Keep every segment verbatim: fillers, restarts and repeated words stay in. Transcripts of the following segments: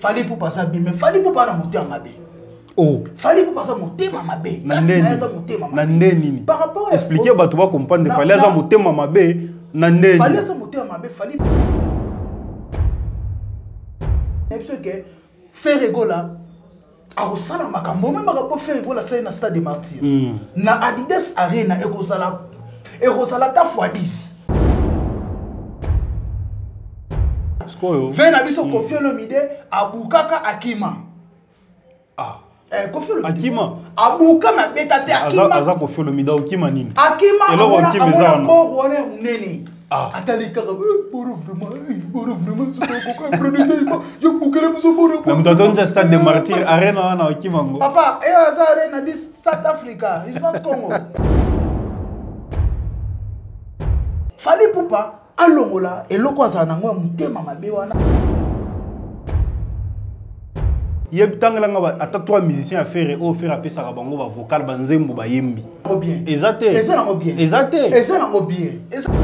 Fali pour passer bien, mais fallait pour pas la monter à ma baie. Oh. Fallait pour passer monter à ma baie. Nandeni. Par rapport à expliquer à toi comprendre fallait ça monter à ma baie. Nandeni. Fallait ça monter à ma baie, fallait. Parce que faire rigola. A osala makambo même makambo faire rigola ça na stade de martyrs. Na Adidas Arena e kozala e kozala ta fois dix. Vena biso Koffi Olomide abukaka Akima. Ah. Eh Koffi Olomide. Akima. Abuka ma beta te Akima. Aza Koffi Olomide Akima nini? Akima. Elo Akima za na. Bon wone nene. Ah. Atali kaka pour vraiment pour vraiment c'est pas prenez tellement je boucler biso pour. Mais mutatonja déjà stade de martyrs Arena na Akima ngo. Papa, et aza Arena di South Africa, ils sont Congo. Fallait pour pas alongola eloko azana ngo mutema mabe wana yeb tangala nga ata trois musiciens à faire au faire apesa ka bango ba vocal ba nzembo ba yembi bien ezate eza na bien ezate eza na bien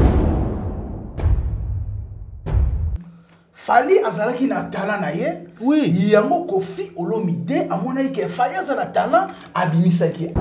Fali azalaki na talent na ye oui yango Koffi Olomide amona ke Fali azala talent abimisaki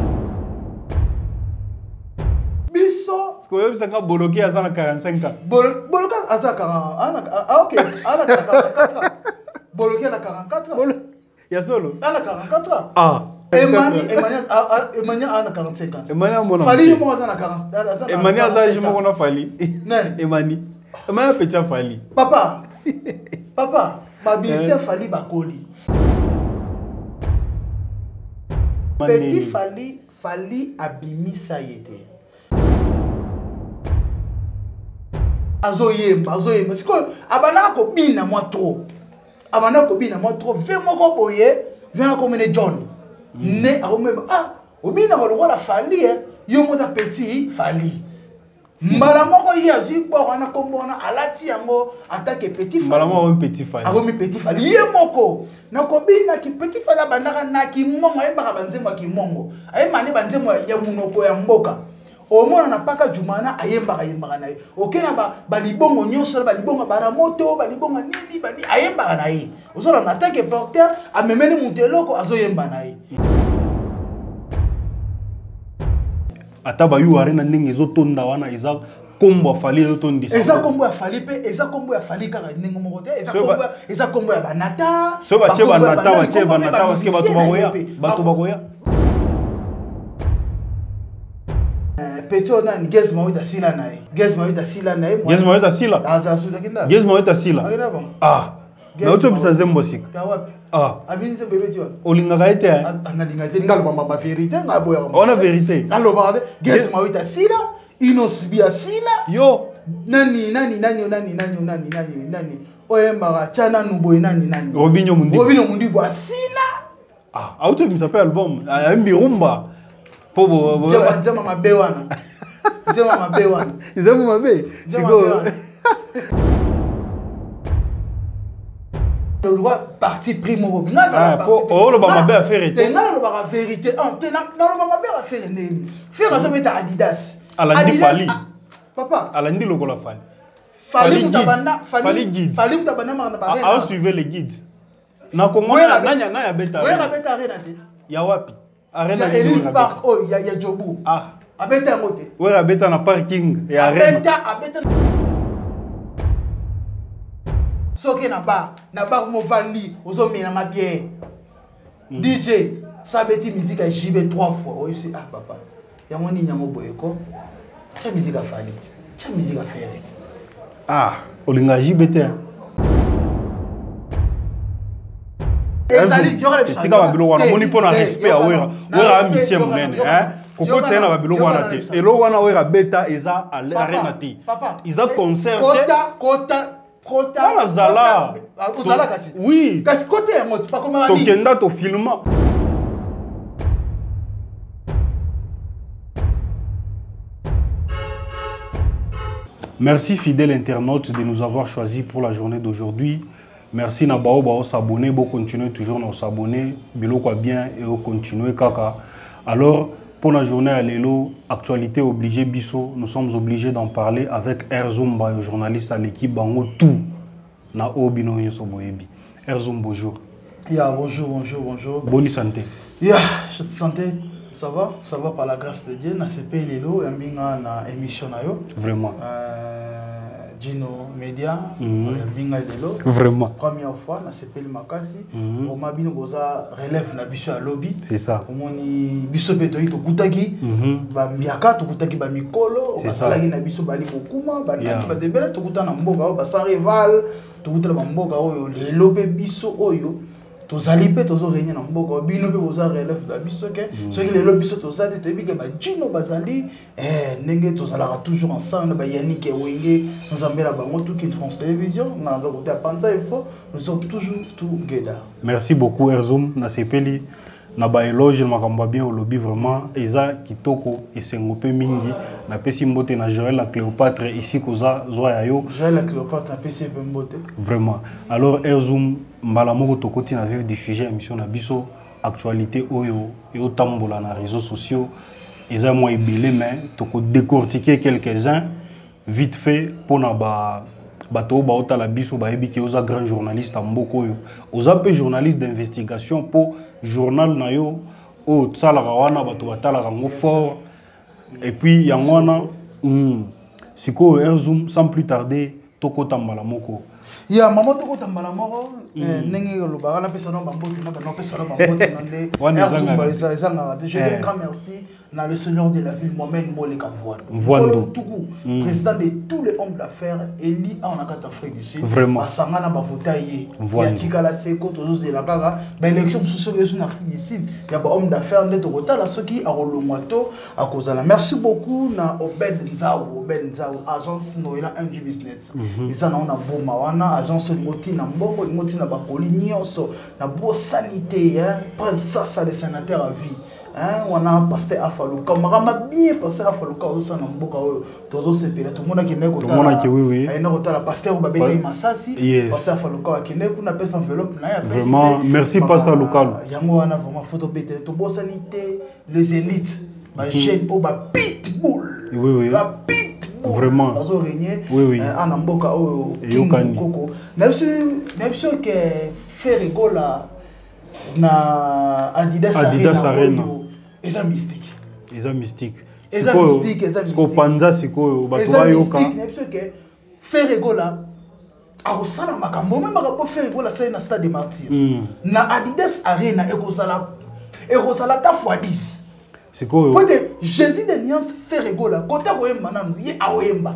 biso parce que yo bisanga bloqué azana quarante-cinq ans bloqué azana quarante ah OK ana quarante-quatre ans bloqué na quarante-quatre ans ya solo ana quarante-quatre ans ah Emani Emani Emani ana quarante-cinq ans Emani amona Fali mo azana quarante azana Emani azaji mo kona Fali Emani Emani pecha Fali papa papa mabisi Fali bakoli petit Fali Fali abimisa yete azoyemba azoyemba siko abana ko bina moi trop abana ko bina moi trop ve moko boye vient comme ne John ne aomeba ah obina ko lokola Fali eh yo mo da petit Fali mbala moko yi azi bo wana kombona alati yango attaque petit Fali mbala moko petit Fali akomi petit Fali ye moko na ko bina ki petit Fali bandaka na ki mongo e baka banzemo ki mongo ay mani banzemo ya munoko ya mboka au moins on a pas qu'à Jumana ayemba ayemba nae okena ba balibongo nyonso balibongo baramoto balibongo nini bali ayemba nae osola na attaque porteur amemeli muteloko azoyemba nae ata ba yu arena ndenge ezotonda wana eza kombo Fali ezotondisa eza kombo ya Fali pe eza kombo ya Fali kaka ndenge moko te eza kombo eza kombo ya banata so ba tie banata ba tie banata parce que bato bakoya bato bakoya Pecho nani Gez Mawita sila nae Gez Mawita sila nae Gez Mawita sila aza suda kinda Gez Mawita sila ah na uto bisa zembo sika ya wapi ah abinze bebe tiwa olingaka ite analinga ite ngalo ba ba vérité ngabo ya on a vérité ngalo ba Gez Mawita sila inosbia sila yo nani nani nani nani nani nani nani nani oyemba chana nuboy nani nani Robinho Mundi Robinho Mundi bo sila ah auto bisa pe album ambi rumba Pobo jama jama mabe wana jama mabe wana jama mabe siko le droit parti primo bingaza parti oh le ba mabe affaire était ngala le ba vérité ah te na le ba mabe affaire ndeni faire ça mettre Adidas Adidas papa alandi lokola Fali Fali mutabanda Fali guide Fali mutabanda ma na ba ah suivez les guides na Congo na nanya na ya beta ouais beta arena te ya wapi arena ya Ellis Park oh ya ya Jobu ah abeta ngote ouais abeta na parking ya arena abeta abeta soki na ba na ba mo vandi ozo mena ma bière D J sabeti musique à J B trois fois oh c'est ah papa ya moni nyango boyeko cha musique à Fali cha musique à faire ah olinga J B T tika babilo wana moni pona respect awera wera ambition munene hein koko tsena babilo wana te elo wana wera beta eza arena te iza concert kota kota kota ala zala uzala kasi oui kasi kote ya moto pakoma ni tokenda to filma Merci fidèles internautes de nous avoir choisis pour la journée d'aujourd'hui. Merci na bao bao s'abonner, bon continuer toujours à s'abonner, bilo quoi bien et au continuer kaka. Alors pour la journée à l'élo, actualité obligée biso, nous sommes obligés d'en parler avec Erzumba, le journaliste à l'équipe bango tout na obino yoso boyebi. Erzoum, bonjour. Yeah, bonjour, bonjour, bonjour. Bonne santé. Yeah, je te sentais, ça va, ça va par la grâce de Dieu. Na C P Lelo, yambinga na émission na yo. Vraiment. Euh, Gino Media, Mm-hmm. yambinga Lelo. Vraiment. Première fois na C P le Makasi. Mm-hmm. Pour ma bino boza relève na biso à lobby. C'est ça. Pour moni biso beto to kutaki. Mm-hmm. Ba miaka to kutaki ba mikolo. C'est ça. Ba na biso bali kokuma, ba Yeah. naki ba debela to kutana mboka ba sa rival. To kutana ba mboka oyo lelo pe biso oyo. Tozali pe tozo réunir na mboka bino pe boza relève da biso ke ceux qui lelo biso tozali te bi ke ba Gino bazali eh ndenge tozala toujours ensemble ba Yannick Wenge nzambela bango tout qui France Télévision na za côté panza il faut nous sommes toujours together. Merci beaucoup Erzoum na sepeli na ba éloge makambo bien au lobby vraiment eza kitoko esengope mingi na pesi mbote na Joël la Cléopâtre ici koza zoya yo Joël la Cléopâtre na pesi mbote vraiment. Alors Erzoum mbala moko tokoti na vivre du sujet émission na biso actualité oyo et otambola na réseaux sociaux eza moi ebele mais toko décortiquer quelques-uns vite fait pour na ba bato ba otala biso ba ebi ki oza grand journaliste en mboko oyo oza pe journaliste d'investigation pour journal na yo o tsala wana bato batala ngo fort et puis yango wana mm, siko Erzoum sans plus tarder toko tambala moko. Ya maman to kotambala moko ndenge lobaka na pesa no bambote na ba pesa no bambote na nde Erzoum eza eza je dis un grand merci na le seigneur de la ville Mohamed Moleka Mvondo Tougou président de tous les hommes d'affaires éli en Afrique du Sud basanga na bavota ye ya tikala seko tozozela kaka ba élection sous sur Afrique du Sud ya ba homme d'affaires nde tokotala soki akolongwa to akozala. Merci beaucoup na Obed Nzao Obed Nzao agence Noela M G Business isa na ona boma wana agence ngoti na mbongo ngoti na bakoli nyonso na bo sanité hein prince ça le sénateur à vie hein on a pasteur Afaluka makama bien pasteur Afaluka osa na mboka oyo tozo sepela tout monde qui neko ta monde qui oui oui ai neko ta pasteur Babeta Masasi pasteur Afaluka qui neko na pesa enveloppe na ya vraiment merci pasteur Lukalu yango wana vraiment photo bête to bo sanité les élites ba jeune po ba pitbull oui oui ba pitbull vraiment bazo régner oui oui en mboka oyo koko na biso na biso ke faire rigola na Adidas Adidas Arena eza mystique eza mystique eza mystique eza mystique ko panza sikoyo bato bayoka na biso ke faire rigola akosala makambo même makambo faire rigola c'est na stade des martyrs na Adidas Arena ekozala ekozala ta fois dix sikoyo peut-être Jésus de Nuance fait rigola kota koyemba nanu ye aoyemba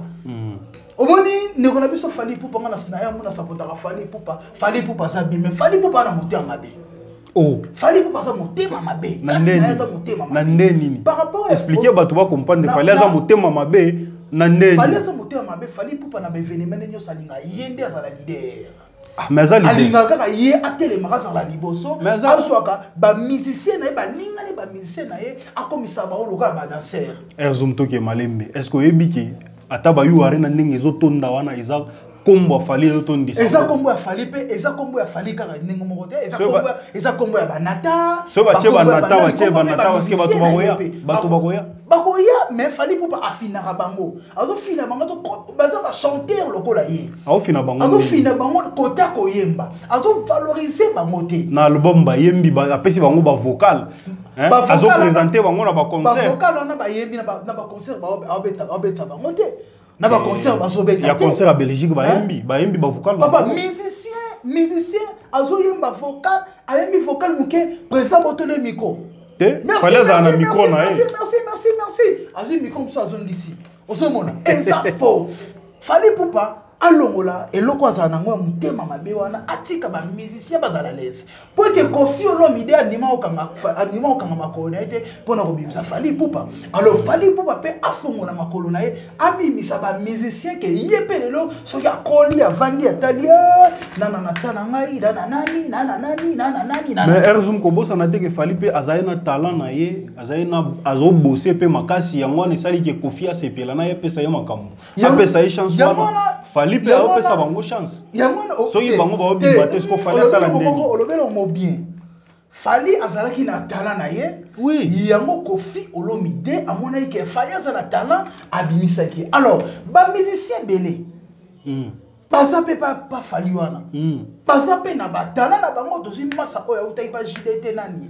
omoni ndeko na biso fali pupa ngana sina ya mona sapotaka fali pupa fali pupa za bi mais fali pupa na motema mabe oh fali pupa za motema mabe kati na za motema mabe na ndeni par rapport expliquer bato ba comprendre fali za motema mabe na ndeni fali za motema mabe fali pupa na bevenement nyo salinga yende azala leader mais ça alinga kaka ye atelemaka azala liboso azwaka ba musicien na ye ba ninga ne ba musicien na ye akomisa ba loka ba danser Erzoum toke malembe est-ce que yebiki ata ba yu arena ndenge ezotonda wana eza kombo fali ezotondisa eza kombo ya fali pe eza kombo ya fali kaka ndenge moko te eza kombo eza kombo ya banata so ba che banata ba che banata parce que bato bakoya bato bakoya bakoya mais fali pupa afinaka bango azofina bango to baza ba chanteur lokola ye azofina bango azofina bango kota koyemba azovaloriser bango te na album ba yembi ba apesi bango ba vocal hein azo présenter bango na ba concert ba vocal na ba yembi na ba na ba concert ba obeta obeta bango te na ba concert bazo beta te ya concert à Belgique ba yembi ba yembi ba vocal papa musicien musicien azo yemba vocal ayembi vocal muke président botole micro te fallait za na micro na merci merci merci merci azo micro mso azo ndisi ozomona eza faux fallait pupa alongola eloko azala nango ya motema mabe wana atika ba musicien bazala l'aise po ete Koffi Olomide anima okanga anima okanga makolo na ye te mpona kobimisa Fally Ipupa alors Fally Ipupa mpe afongola makolo na ye abimisa ba musicien ke ye mpe lelo soki akoli avandi atali nana na tia na ngai nana nani nana nani nana nani nana mais Erzoum kobosana te ke Fally mpe azali na talent na ye azali na azobose mpe makasi yango wana esali ke Koffi asepela na ye apesa ye makambo apesa ye chance wana Fally pe apesa bango chance soki bango baobima te siko Fally asala ndeni olobela mo bien Fally azalaki na talent na ye oui yango Koffi Olomide amona ke Fally azala talent abimisaki alors ba musicien belé baza pe pas pas fali wana baza pe na batana na bango dozi masa oya utai pa jidete nani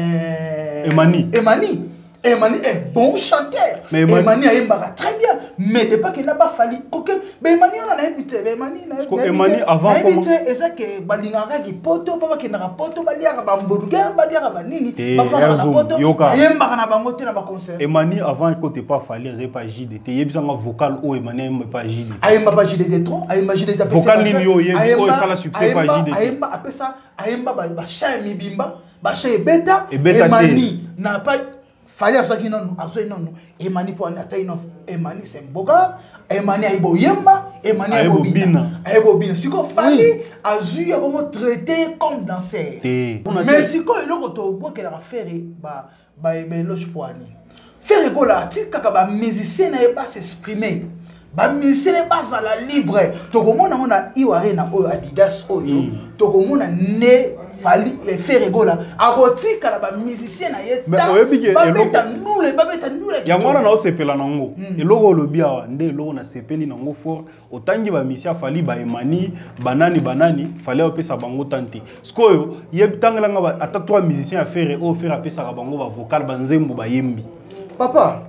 euh Emani Emani Emani est bon chanteur mais Emani a yembaka très bien mais de pas qu'il n'a pas fallu que ben Emani on a habité Emani na Emani avant comment c'est que balingaka ki poto papa ki na poto baliaka ba hamburger baliaka ba nini ba fana na poto yembaka na bango te na ba concert Emani avant côté pas fallu azai pas J D T yebisanga vocal o Emani aimba pas J D T ayemba pas J D T trop ayemba J D T vocal nini yo yebi o sala succès pas J D T ayemba apesa ayemba ba ba cha mibimba ba cha beta Emani na pas fallait à ça qui non azo non Emani pour attaquer non Emani c'est boga Emani aibo yemba Emani aibo bina aibo bina siko fallait azu ya comment traiter comme danseur mais siko eloko to bo que la faire ba ba eloge poani faire ko la tika ka ba musicien na pas s'exprimer ba musicien ba za la libre to ko mona mona iware na o Adidas oyo to ko mona ne fali faire gola agotika la ba musicien na yeta ba beta nule ba beta nule ya ngwana na osepela nango eloko lobia nde eloko na sepeli nango fort otangi ba musicien fali ba Emani banani banani fali opesa bango tante skoyo yebitangala nga ata trois musiciens à faire o faire apesa bango ba vocal banzembo ba yembi papa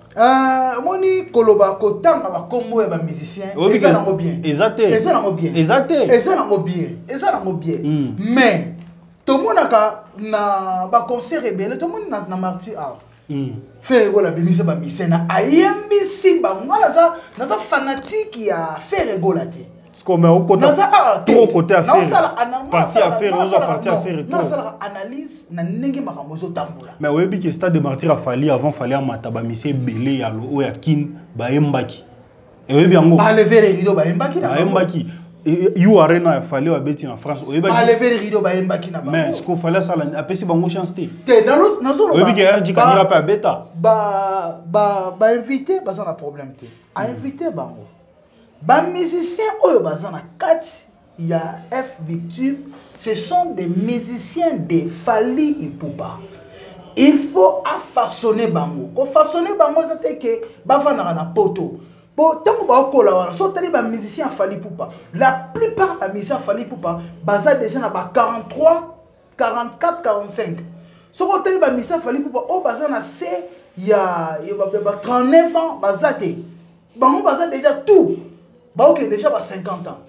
euh moni koloba kotanga ba kombo ya ba musicien eza nango bien exacte eza nango bien exacte eza nango bien eza nango bien mais tout le monde a na ba concert rebelle tout le monde na na marti a faire gola bimisa ba misena ayembi simba ngala za na za fanatique ya faire gola te comme au côté trop côté à faire partie à faire aux partie à faire non ça analyse na ndenge makambo zo tambola mais oyebi que stade de martyr a fallu avant fallait à mataba mise belé ya lo o ya kin ba yembaki et oyebi yango ba lever les rideaux ba yembaki na ba yembaki you arena a fallu à beti en France oyebi ba lever les rideaux ba yembaki na mais ce qu'on fallait ça apesi bango chance te te dans l'autre dans zolo oyebi que R J kanira pa beta ba ba ba invité ba ça na problème te a invité bango ba musiciens oyo bazana kati ya F victime ce sont des musiciens de Fally Ipupa il faut façonner bango ko façonner bango ça te que bavana na poto po tango ba kola wana so tali ba musiciens Fally Ipupa la plupart des musiciens Fally Ipupa baza déjà na ba quarante-trois quarante-quatre quarante-cinq so ko tali ba musiciens Fally Ipupa o bazana c'est ya ba trente-neuf ans bazate bango baza déjà tout bah ok déjà bah cinquante ans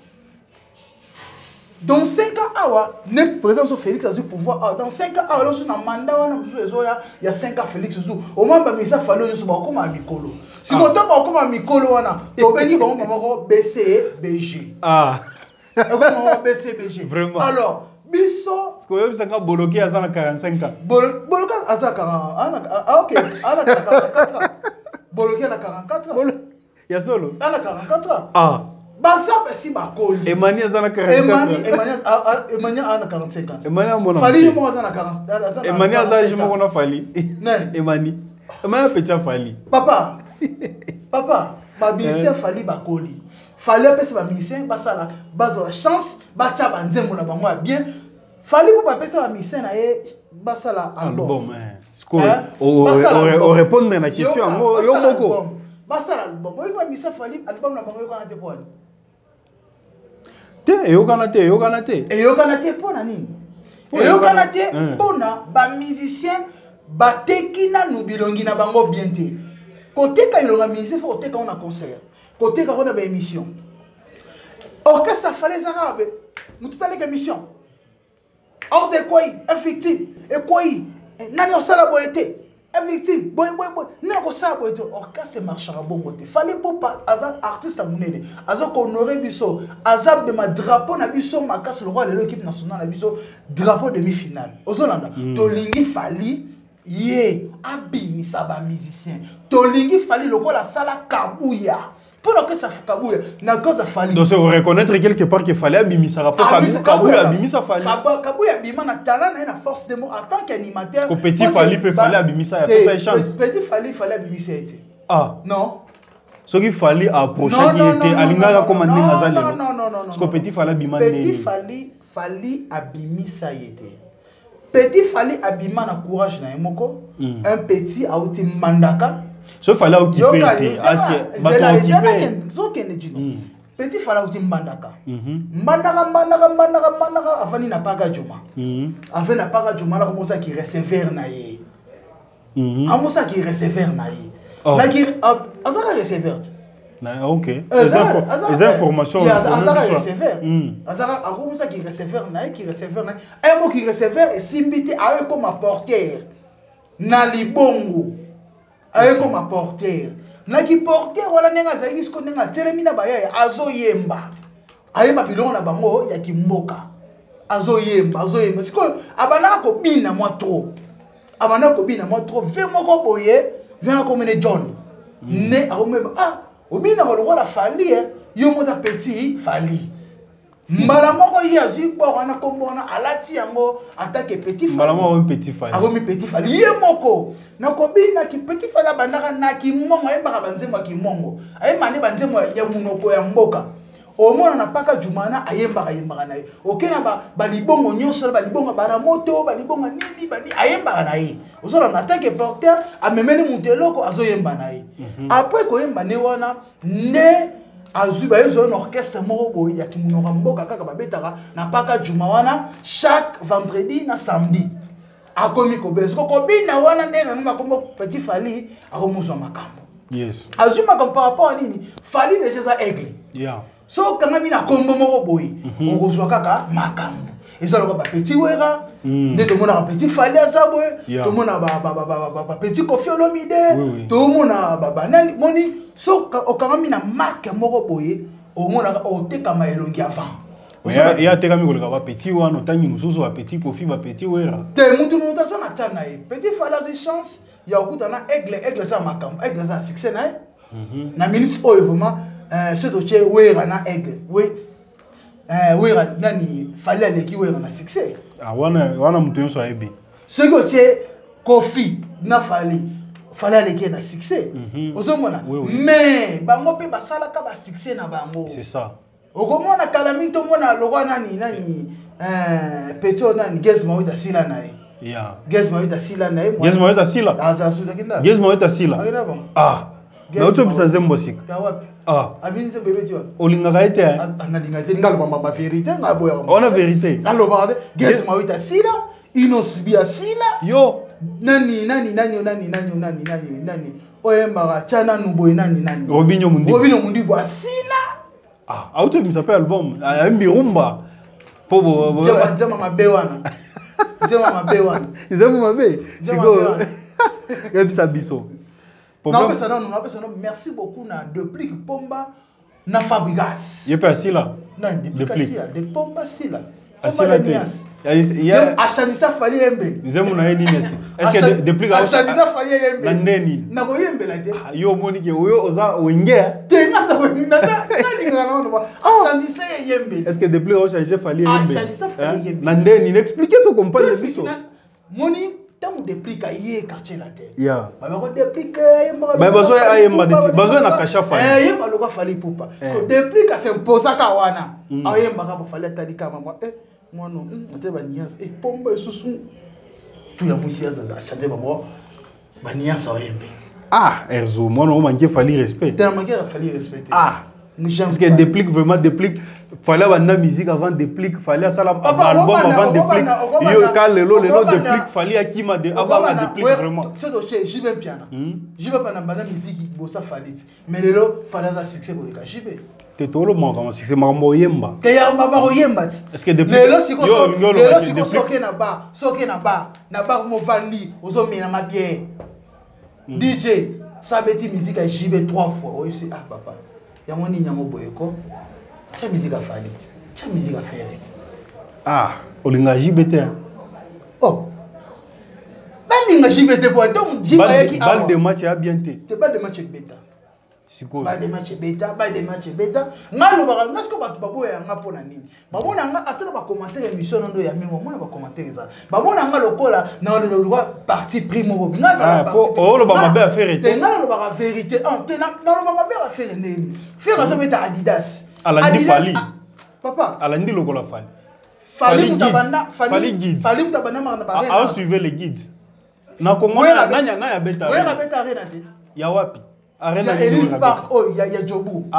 dans cinq ans awa ne président sur Félix a du pouvoir dans cinq ans awa lorsque na mandat on a besoin il y a cinq ans Félix zou au moins bah mais ça fallait nous bah comme à Mikolo si on t'a bah comme à Mikolo on a to beni bah on B C B G ah on a B C B G vraiment alors biso parce que yo bisanga bloqué à quarante-cinq ans bloqué à quarante ah ok à quarante-quatre ans bloqué à quarante-quatre ans ya solo à quarante-quatre ans ah baza basi bakoli Emani azana quarante-quatre Emani Emani Emani ana quarante-cinq ans Emani amona Fally mo azana quarante azana Emani azaje mo kona Fally Emani Emani petit Fally papa papa ba musicien Fally bakoli Fally apesa ba musicien basala bazo la chance bacha banzembo na bango bien Fally po apesa ba musicien na ye basala album on répondre na question ngo yo moko basala album oyo ba musicien Fally album na bango yo kana te poni te eyokana te eyokana te eyokana te mpona nini eyokana te mpona bamusicien bateki nanu bilongi na bango bien te koteka bilonga musicien fo koteka ngo na concert koteka ngo na baémission orchestre Fally ezaka be mutu taleka émission hors de kwai effective ekwai nani osala boye te effective boy boy boy nako sa boy te orchestre marchera bongo te Fally Ipupa aza artiste munene aza ko honorer biso aza de ma drapeau na biso makasi le roi de l'équipe nationale na biso drapeau demi-finale ozolanda tolingi Fally ye abimisa ba musicien tolingi Fally lokola sala kabuya pour que ça kabuya na cause de Fally donc on reconnaître quelque part que Fally abimisa rapport kabuya abimisa Fally kabuya bima na talent na force de mots en tant qu'animateur ko petit Fally peut Fally abimisa ya pesa chance petit Fally Fally abimisa été ah non ce qui Fally approcher qui était alingaka comme ndenge azalelo non non non non ce que petit Fally abima petit Fally Fally abimisa été petit Fally abima na courage na yemoko un petit a outi mandaka ce Fally occupé était parce que bato occupé Petit Fala uti mbandaka. Mbandaka, mbandaka, mbandaka, mbandaka, avani na paga juma. Avani na paga juma, la komosa ki receveur na ye. Amosa ki receveur na ye. Na ki, azaka receveur. Ok. Les informations. Azaka receveur. Azaka, akomosa ki receveur na ye, ki receveur na ye. Un mot ki receveur, et simbiti, aye comme porteur. Na libongo. Aye comme porteur. Na ki porter wala nenga zaiki sko nenga telemina ba ya azo yemba ayemba bilongo na bango ya kimboka azo yemba azo yemba siko abana ko bina moi trop abana ko bina moi trop ve moko boye vient comme ne John ne aomeba ah obina ko lokola fali eh yo mota petit fali mbala moko yi azi bo wana kombona alati yango attaque petit fali mbala moko petit fali akomi petit fali ye moko na kobina ki petit fali bandaka na ki mongo ayembaka banzembo ki mongo ayemba ne banzembo ya munoko ya mboka omona na paka jumana ayembaka yembaka na ye okena ba balibongo nyonso balibongo baramoto balibongo nini bani ayembaka na ye osola na attaque porteur amemeli muteloko azoyemba na ye après koyemba ne wana ne azuba yezo un orchestre moko boy ya kimunoko mboka kaka babetaka na paka juma wana chaque vendredi na samedi akomi kobeso kokobina wana ndenga ngamba kombo petit fali akomuzwa makambo yes azuma comme par rapport à nini fali déjà za aigle yeah so kanga bina kombo moko boy okozwa kaka makambo ezalo ko ba petit wera nde to mona petit fali azabwe to mona ba ba ba ba petit Koffi Olomide to mona ba banani moni so okanga mina marque moko boye o mona o tekama elongi avant il y a tekami ko ba petit wana otangi mususu ba petit Koffi ba petit wera te mutu mutu ça na tana e petit fali a de chance ya okutana aigle aigle ça makambo aigle ça succès na na minute oyo vraiment euh c'est to che wera na aigle we eh wera nani fali aleki wera na succès ah wana wana mutu yonso ayebi ce que che Koffi na fali fali aleki na succès ozomona mais bango pe basalaka ba succès na bango c'est ça okomona kalami to mona lokwa nani nani euh peto nani Gezma wita sila nae yeah Gezma wita sila nae Gezma wita sila aza suda kinda Gezma wita sila ah na uto bisa zembo sik ya wapi ah abinze bebe tiwa olinga kaite analinga te ngalo ba ba vérité ngabo ya on a vérité ngalo ba Gezma wita sila inosbia sila yo nani nani nani nani nani nani nani nani oyemba chana nuboy nani nani Robinho Mundi Robinho Mundi bo sila ah auto qui s'appelle album ambi rumba pobo jama jama mabe wana jama mabe wana izemu mabe siko yebisa biso non mais ça non non ça non merci beaucoup na Deplique Pomba na Fabregas yepe asila non Deplique de Pomba sila asila te il y a achanisa fali yembe izemu na nini asi est-ce que Deplique achanisa fali yembe na neni na ko yembe la te yo moni ke oyo oza wenge te ngasa ko na nani ngana no achanisa yembe est-ce que Deplique o changer fali yembe achanisa fali yembe na neni expliquer to compagne biso moni tamu Deplique ye quartier la te ya ba ko Deplique yemba ba bazo ayemba de bazo na kasha fali eh yemba lo ko fali pupa so Deplique s'imposa ka wana ayemba ka fali talika mama eh moi non on ba nias et Pomba susu tout la musique ça chanter maman ba nias ayembe ah Erzo moi non manquer fali respect tellement qu'il a fallu respecter ah parce que Deplique vraiment Deplique fallait avoir la musique avant Deplique fallait ça la album avant Deplique yo kalelo lelo Deplique fallait akima de avant Deplique vraiment c'est donc chez J B piano J B pas na bana musique bossa fallait mais lelo fallait ça succès pour le J B te tolo mo comme succès makambo yemba te ya mama ko yemba est-ce que Deplique lelo siko lelo siko soke na ba soke na ba na ba mo vandi ozo mina ma bière D J sabeti musique à J B trois fois oh c'est ah papa ya moni nyango boyeko cha musique à falit cha musique à faire ah olinga J B T oh balinga J B T pour donc J B qui a balle de match a bien té te balle de match bêta siko balle de match bêta balle de match bêta ngalo ba ngasko ba babo ya ngapo na nini babona nga atala ba commentaire émission ndo ya mingo mona ba commentaire za babona nga lokola na le droit parti primo bo ngaza ba parti oh lo ba mabe affaire te ngalo ba vérité en te na lo ba mabe affaire nini faire ça mettre Adidas alandi fali papa alandi lokola fali fali mutabana fali guide fali mutabana na ba a suivre les guides na kongo na nanya na ya beta we ka beta arena te ya wapi arena ya Ellis Park oh ya ya Jobu ah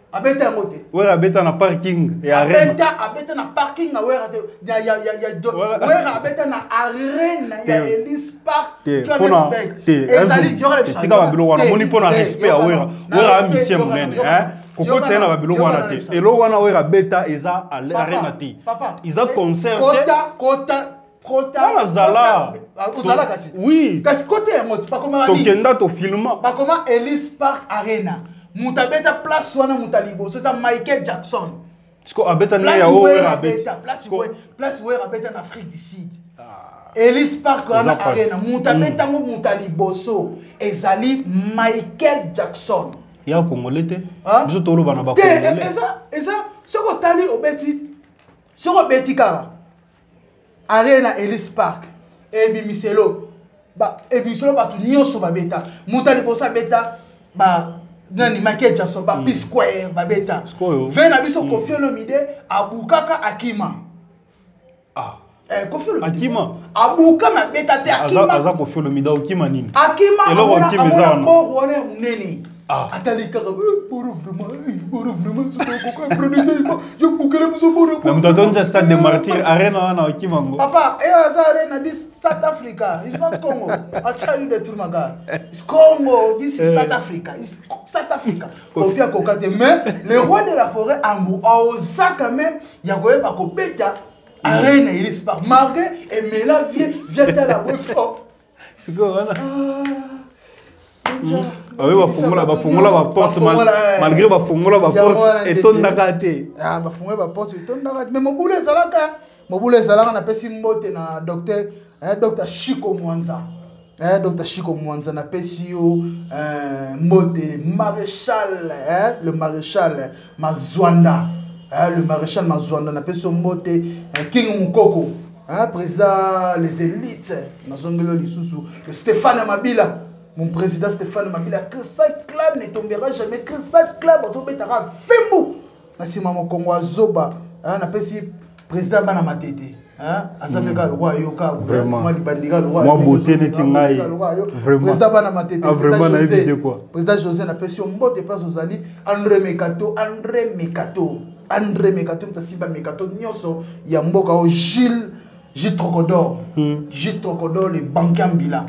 abeta yango te wera abeta na parking et arena abeta abeta na parking na wera te ya ya ya ya wera abeta na arena ya Ellis Park Johannesburg ezali yora le tika babilo wana moni pona respect ya wera wera ambition munene hein kokoti na babilo wana te elo wana wera beta eza arena te iza concert kota kota kota la zala ozala kasi oui kasi kote yango bakoma to kenda to filma bakoma Ellis Park Arena muta beta place wana muta liboso c'est Michael Jackson Sko abeta ne ya wera beta place où place où abeta en Afrique du Sud Ellis Park wana Arena muta beta ngo muta liboso ezali Michael Jackson ya congolais te biso tolo bana ba congolais eza eza soko tali obeti soko beti kara Arena Ellis Park ebi miselo ba ebi miselo ba tu nyoso ba beta muta liboso beta ba nani Michael Jackson ba P Square ba beta vena biso Koffi Olomide abukaka Akima ah eh Koffi Olomide Akima abuka ma beta te Akima aza Koffi Olomide Akima nini Akima elo Akima za wana bo wana munene ah atali kaka pour vraiment pour vraiment c'est pourquoi prenez je boucler vous pour mais mtoto nja stade de martyr arena wana Akima ngo papa et za arena this South Africa it's not Congo I'll tell you the truth my guy it's Congo this is South Africa it's South Africa Koffi akokate mais le roi de la forêt ambu oza quand même ya koyeba ko beta arena Ellis Park marqué et mais la vie vient à la web c'est quoi wana ah oui bafungola bafungola ba porte malgré bafungola ba porte etondaka te ah bafungola ba porte etondaka te mais mobule ezalaka mobule ezalaka na pesi mbote na docteur eh docteur Chiko Mwanza eh docteur Chiko Mwanza na pesi yo euh mbote maréchal eh le maréchal Mazwanda eh le maréchal Mazwanda na pesi mbote King Mukoko hein président les élites na zongelo lisusu Stéphane Mabila. Mon président Stéphane Mabila, que ça club ne tombera jamais, que ça club on tombera fembo. Nasi maman Kongo Zoba, hein, n'a pas si président bana matete, hein, azameka le roi yoka, vraiment. Moi libandika le roi. Moi beauté netingai. Vraiment. Président bana matete. Ah vraiment na évité quoi. Président José n'a pas si on mbote place aux ali, André Mekato, André Mekato, André Mekato, mtasiba Mekato nyoso ya mboka o Gilles, Gilles Trocodor, Gilles Trocodor le banquier Mbila.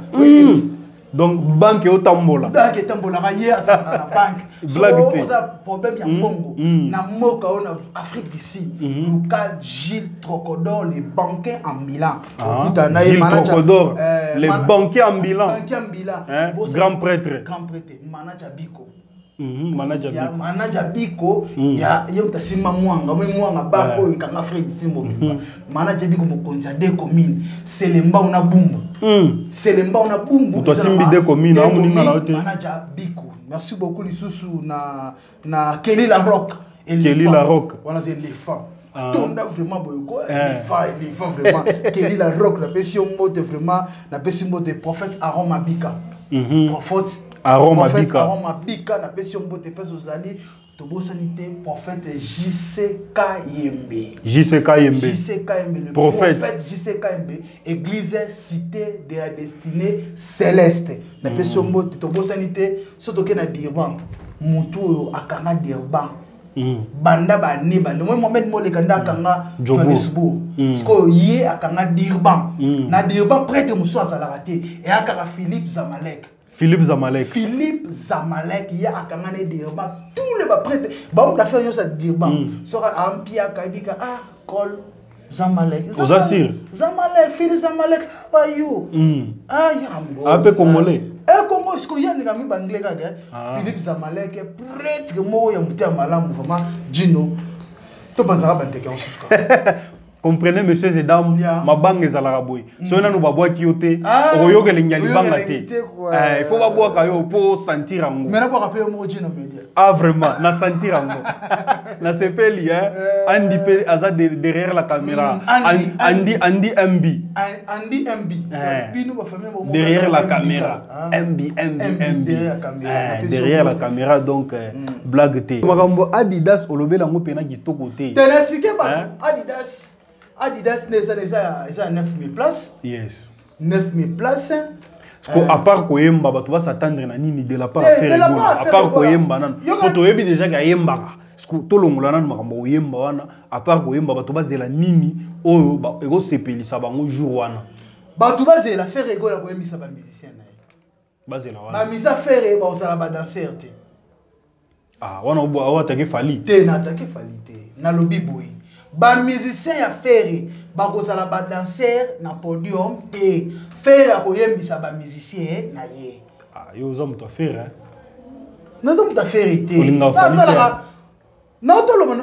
Donc banque au tambola banque au tambola hier ça na banque blague fait ça problème ya Congo na moka na Afrique d'ici local Gilles Trocodor les banquiers en Milan Gilles Trocodor les banquiers en Milan banquiers en Milan grand prêtre grand prêtre manager Biko manager Biko manager Biko ya yom tasima mwanga mwe mwanga bako ikanga Afrique d'ici mobimba manager Biko mokonza de commune c'est le mba na bumbu c'est le mba na bumbu to simbi de commune amu ninga na hote manager Biko merci beaucoup lisusu na na Kelly la Rock Kelly la Rock voilà c'est l'éléphant tonda vraiment boyko l'éléphant l'éléphant vraiment Kelly la Rock la pession mode vraiment la pession mode prophète Aaron Mabika prophète Aaron Mabika Aaron Mabika na pession mode pèse aux alliés Tobo sanité prophète J C K Yembe J C K Yembe J C K Yembe le prophète J C K Yembe église cité de la destinée céleste na pession mode Tobo sanité surtout que na Durban mutu akanga Durban banda ba ne banda moi Mohamed Moleka ndakanga Johannesburg sko yé akanga Durban na Durban prêtre muso azalaka te et akanga Philippe Zamalek Philippe Zamalek Philippe Zamalek il y a akanga ne Durban tous les prêtres ba on a fait yo ça Durban sera ampia kabika ah col Zamalek Zamalek Zamalek Philippe Zamalek how are you ah yambo un peu congolais eh Congo est-ce qu'il y a des amis banglais là Philippe Zamalek prêtre mo ya mutia malamu vraiment Gino to banzaka banteke en suka comprenez messieurs et dames ma banque est à la raboui so na no babwa kiyote oyo ke linyali banga te il faut babwa kayo pour sentir ango mais na pas rappeler mo Gino media ah vraiment na sentir ango na sepeli hein Andy pe aza derrière la caméra Andy Andy M B Andy M B bino ba famille mo derrière la caméra M B M B M B derrière la caméra donc blague te makambo Adidas olobela ngo pena kitoko te te l'expliquer pas Adidas Adidas c'est à neuf mille places. Yes. neuf mille places. Parce qu'à part Koyemba, tu vas s'attendre à nini de la part de faire à part Koyemba, nan. Quand tu es déjà Koyemba, tolongola nanu makambo oyemba wana à part koyemba bato bazela nini oyo ekosepelisa bango jour wana bato bazela faire egola koyembisa bamusicien na ye bazela wana bamisa faire baosala badanser te ah wana obo atake fali te na atake fali te nalobi boye bamusicien ya faire bakozala badanser na podium te faire akoyembisa bamusicien na ye ah yo oza moto affaire hein nazo moto affaire te nasalaka naotoloma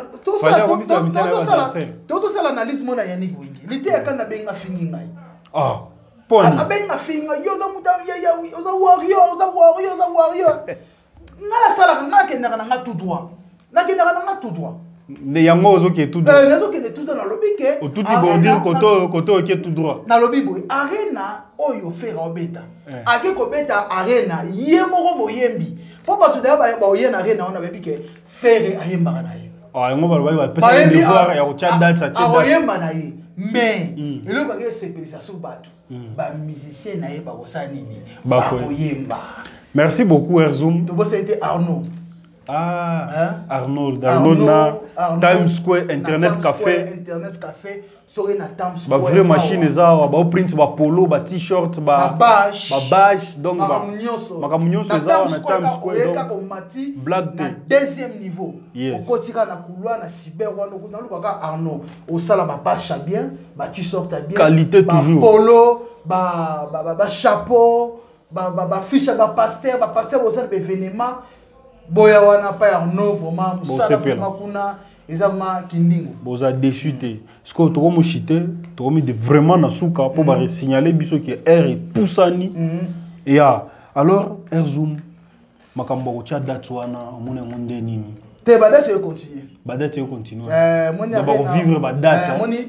totosala analyse mona Yannick Wengi lite yakana benga fingi ngai ah poni abenga finga yo oza moto oza warrior oza warrior oza warrior nga nasalaka nga nakendaka na nga tout droit nakendaka na nga tout droit ne yango ozokende tout droit nazokende tout droit nalobi ke otuti bordir koto koto oke tout droit nalobi boye arena oyo fera obeta ake kobeta arena ye moko boyembi po bato daya baoye na arena wana bayebi ke fere ayembaka na ye yango balobai bapesa ye devoir ya kotya date atie date akoyemba na ye mais eloko ake esepelisa so bato bamusicien na ye bakosala nini bakoyemba. Merci beaucoup Erzoum. C'était Arnaud. Ah, hein? Arnold. Arnold, Arnold, Arnold Times Square, Internet Times Café. Square, Internet Café. Sorry na Times Square. Ba vraie machine ça, ba print, ba polo, ba t-shirt, ba badge, ba badge, donc ba makamunyo ça na Times Square donc blague na deuxième niveau. Au kotika na couloir na cyber wana ko na luka Arnaud. Au sala ba badge bien, ba t-shirt bien. Qualité toujours. Polo, ba ba ba chapeau. Ba ba ba fiche ba pasteur ba pasteur au sein de événement boya wana pa Arnaud vraiment musala vraiment kuna ezama kindingo boza déçu te ce que to mo chité to mi de vraiment na suka pour ba signaler biso que air et poussani et ya alors Erzoum makambo ko cha date wana mona ngonde nini te ba date yo continuer ba date yo continuer euh moni ba vivre ba date moni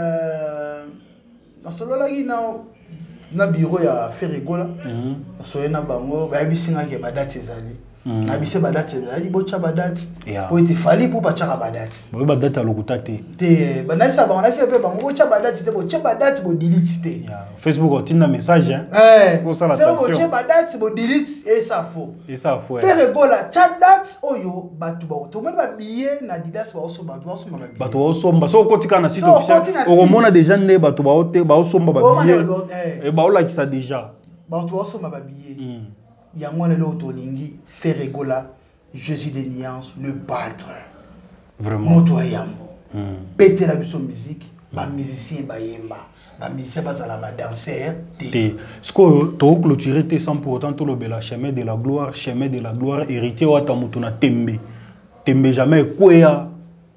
euh na solo la na na bureau ya Ferregola soye na bango ba bisinga ke badate ezali na bise badate ezali bocha badate po ete fali po bacha badate bo badate lokuta te te banasa bango na se pe bango bocha badate te bocha badate bo delete te Facebook otinda message hein eh pour ça la attention c'est bocha badate bo delete et ça faux et ça faux Ferregola chat date oyo batu ba to même ba billet na didas ba oso ba oso ba billet batu osomba so kotika na site officiel o mona déjà ne batu ba ote ba osomba ba billet et ba olakisa déjà batu osomba ba billet yango lelo tolingi Ferregola Jésus des nuances le battre vraiment moto yambo péter la biso musique ba musicien ba yemba ba musicien ba sala ba danser te ce que to clôturer te sans pour autant to le bela chemin de la gloire chemin de la gloire héritier wa ta moto na tembe tembe jamais kwea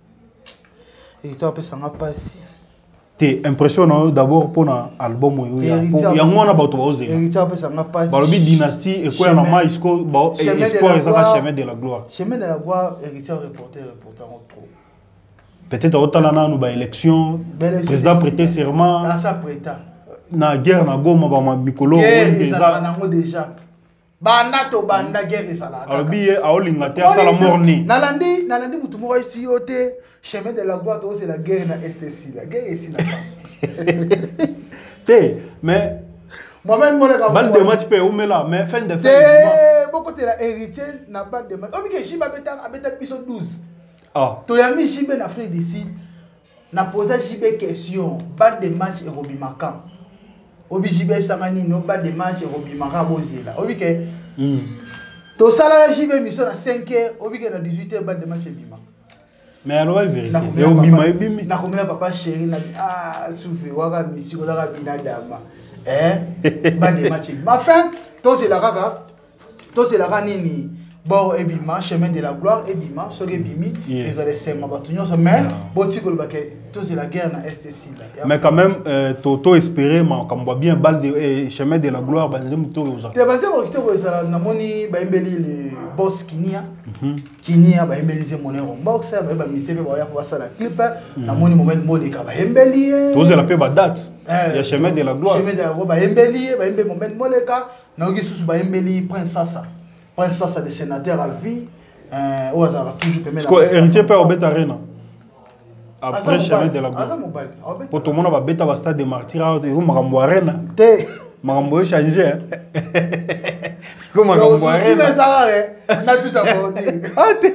et ça peut s'en passer te impressionnant d'abord pour un album où il y a yango na bato bazela héritier peut s'en passer balobi dynastie et quoi na maïsko ba espoir ça chemin de la gloire chemin de la gloire héritier reporter reporter trop peut-être autant na nous ba élection président prêter serment na ça prêter na guerre na goma ba mikolo déjà nango déjà banda to banda guerre sala alobi a olinga te sala morni nalandi nalandi mutu mo ici yote chemin de la gloire c'est la guerre na S T C la guerre ici là tu mais moi-même mon gars balle de match pe ou mais là mais fin de fin beaucoup de la héritier na balle de match obi ke jiba beta abeta biso douze ah to yami jibe na Afrique du Sud na poser jibe question balle de match et robimaka obi jibe sangani no balle de match et robimaka bozela obi ke to sala la jibe mission na cinq heures obi ke na dix-huit heures balle de match et bima mais alors la vérité et obima ebimi na komela papa chéri na ah souffle waka mission la bina dama eh balle de match ma fin to c'est la kaka to c'est la nini bon ebima chemin de la gloire ebima so ebimi les allez batunyo mais botiko le baké to c'est la guerre na S T C mais quand même toto espérer ma kamba bien balle de chemin de la gloire banzem to yoza te banzem okito ko sala na moni ba embeli le boss kinia kinia ba embeli ze monero boxer ba ba misebe ba ya ko sala clip na moni moment mode ka ba embeli to ze la pe ba date ya chemin de la gloire chemin de la gloire ba embeli ba embeli moment moleka na oki susu ba embeli prince sasa prince sasa de sénateur à vie euh au hasard toujours permet la parce que héritier père obet arena après chemin de la gloire pour tout le monde va beta ba stade de martyrs et au makambo arena te makambo changer comme makambo arena si mais ça na tout abordé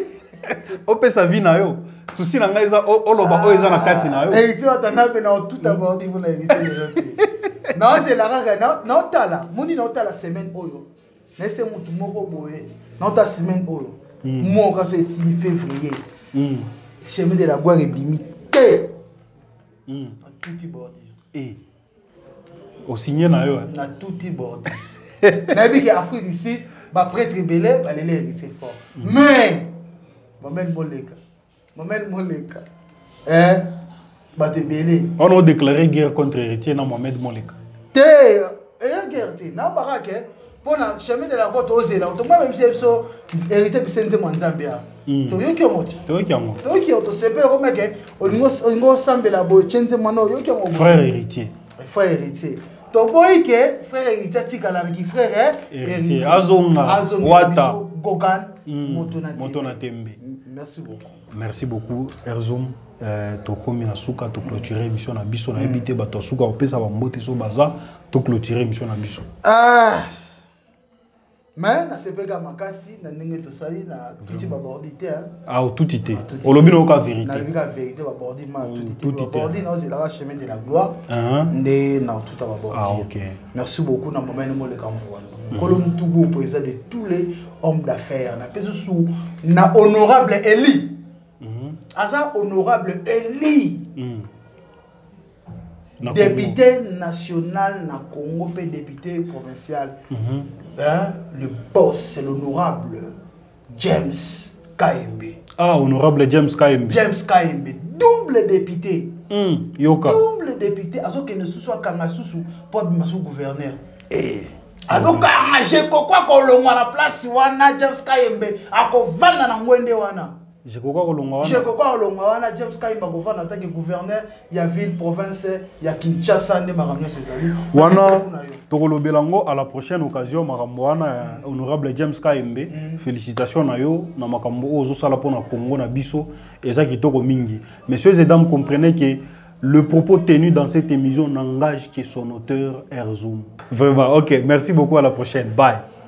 opesa vie na yo souci na ngai eza oloba oyo eza na kati na yo héritier watanga pe na tout abordi pour la héritier lelo te non c'est la kaka na otala moni na otala semaine oyo na ese mutu moko boye na otala semaine oyo moka so esili février chemin de la gloire ebimi te na tuti bordi eh osigné na yo na tuti bordi nayebi ke Afrique du Sud baprêtre ebele balele héritier fort mais Mohamed Moleka Mohamed Moleka hein bato ebele on a déclaré guerre contre héritier na Mohamed Moleka te eya guerre te na baka ke pour la chemin de la gloire tozela otomba même si so héritier bisenze mwa nzambe ya toyoki yango ti toyoki yango toyoki yango tosepela komeke olingo osambela boye tyenze mwana oyoki yango frère héritier frère héritier toboyi ke frère héritier atikalanaki frère héritier azonga wata gogan moto na tembe. Merci beaucoup. Merci beaucoup Erzoum. Euh, tokomi na suka to clôturer émission na biso na ebité ba to suka opesa ba mbote so baza to clôturer émission na biso. Ah. Mais na sepeka makasi na ndenge to sali na tuti ba bordité hein. Ah tuti té. Olobi no ka vérité. Na lobi ka vérité ba bordi ma tuti. Ba bordi na zela chemin de la gloire. Ndé na tout ba bordi. Ah OK. Merci beaucoup na moment mo le kamfo. Kolon Tougou président de tous les hommes d'affaires na peso sous na honorable Eli. Aza honorable Eli. Mm. Député national na Congo, puis député provincial. Mm -hmm. Hein? Le boss, c'est l'honorable James Kayembe. Ah, honorable James Kayembe. James Kayembe, double député. Mm. Yoka. Double député. Azo que ne soit kanga susu pour bimasu gouverneur. Eh. Azo kanga je quoi kolongwa la place wana James Kayembe akovanda na ngwende wana. Je crois que l'on a Je crois que l'on a James Kayemba Govan en tant que gouverneur, il y a ville, province, il y a Kinshasa, il y a Maramio Césari. Wana, Togolo Belango, à la prochaine occasion, Maramboana, honorable James Kayembe, félicitations à yo, na makambo ozo sala pona Congo na biso, ezaki toko mingi. Messieurs et dames, comprenez que le propos tenu dans cette émission n'engage que son auteur Erzoum. Vraiment, ok, merci beaucoup, à la prochaine, bye.